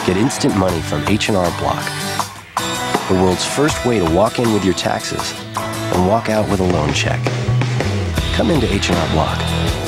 Get instant money from H&R Block, the world's first way to walk in with your taxes and walk out with a loan check. Come into H&R Block.